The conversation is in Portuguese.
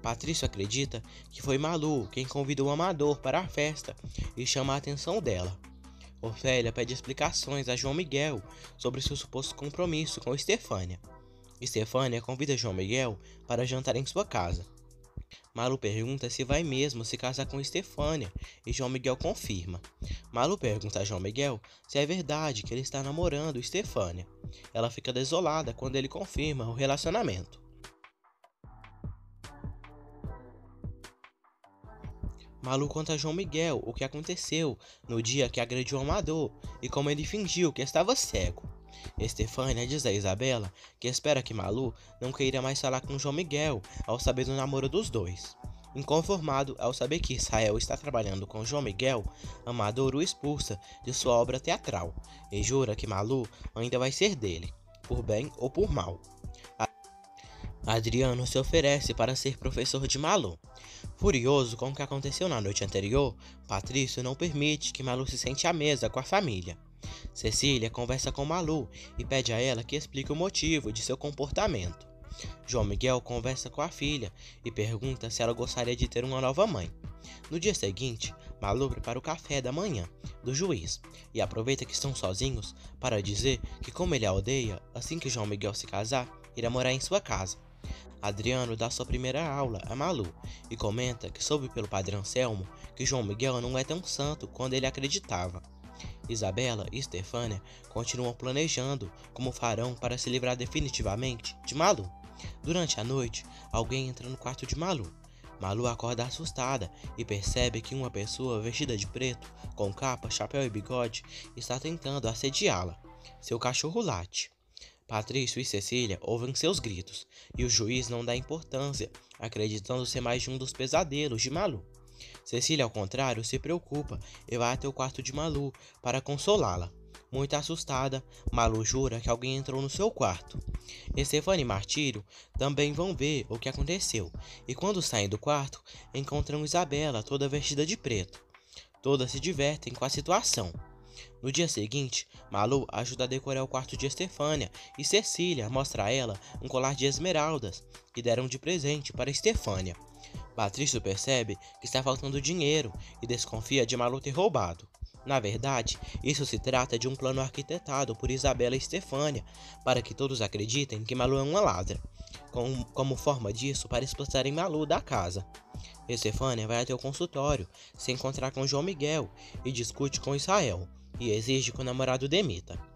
Patrício acredita que foi Malu quem convidou o amador para a festa e chama a atenção dela. Ofélia pede explicações a João Miguel sobre seu suposto compromisso com Estefânia. Estefânia convida João Miguel para jantar em sua casa. Malu pergunta se vai mesmo se casar com Estefânia e João Miguel confirma. Malu pergunta a João Miguel se é verdade que ele está namorando Estefânia. Ela fica desolada quando ele confirma o relacionamento. Malu conta a João Miguel o que aconteceu no dia que agrediu o amador e como ele fingiu que estava cego. Estefânia diz a Isabela que espera que Malu não queira mais falar com João Miguel ao saber do namoro dos dois. Inconformado ao saber que Israel está trabalhando com João Miguel, Amador o expulsa de sua obra teatral e jura que Malu ainda vai ser dele, por bem ou por mal. Adriano se oferece para ser professor de Malu. Furioso com o que aconteceu na noite anterior, Patrício não permite que Malu se sente à mesa com a família. Cecília conversa com Malu e pede a ela que explique o motivo de seu comportamento. João Miguel conversa com a filha e pergunta se ela gostaria de ter uma nova mãe. No dia seguinte, Malu prepara o café da manhã do juiz e aproveita que estão sozinhos para dizer que, como ele a odeia, assim que João Miguel se casar, irá morar em sua casa. Adriano dá sua primeira aula a Malu e comenta que soube pelo padre Anselmo que João Miguel não é tão santo quanto ele acreditava. Isabela e Estefânia continuam planejando como farão para se livrar definitivamente de Malu. Durante a noite, alguém entra no quarto de Malu. Malu acorda assustada e percebe que uma pessoa vestida de preto, com capa, chapéu e bigode, está tentando assediá-la. Seu cachorro late. Patrício e Cecília ouvem seus gritos e o juiz não dá importância, acreditando ser mais de um dos pesadelos de Malu. Cecília, ao contrário, se preocupa e vai até o quarto de Malu para consolá-la. Muito assustada, Malu jura que alguém entrou no seu quarto. Estefânia e Martírio também vão ver o que aconteceu e, quando saem do quarto, encontram Isabela toda vestida de preto. Todas se divertem com a situação. No dia seguinte, Malu ajuda a decorar o quarto de Estefânia e Cecília mostra a ela um colar de esmeraldas que deram de presente para Estefânia. Patrício percebe que está faltando dinheiro e desconfia de Malu ter roubado. Na verdade, isso se trata de um plano arquitetado por Isabela e Estefânia para que todos acreditem que Malu é uma ladra, como forma disso para expulsarem Malu da casa. Estefânia vai até o consultório, se encontrar com João Miguel e discute com Israel e exige que o namorado demita.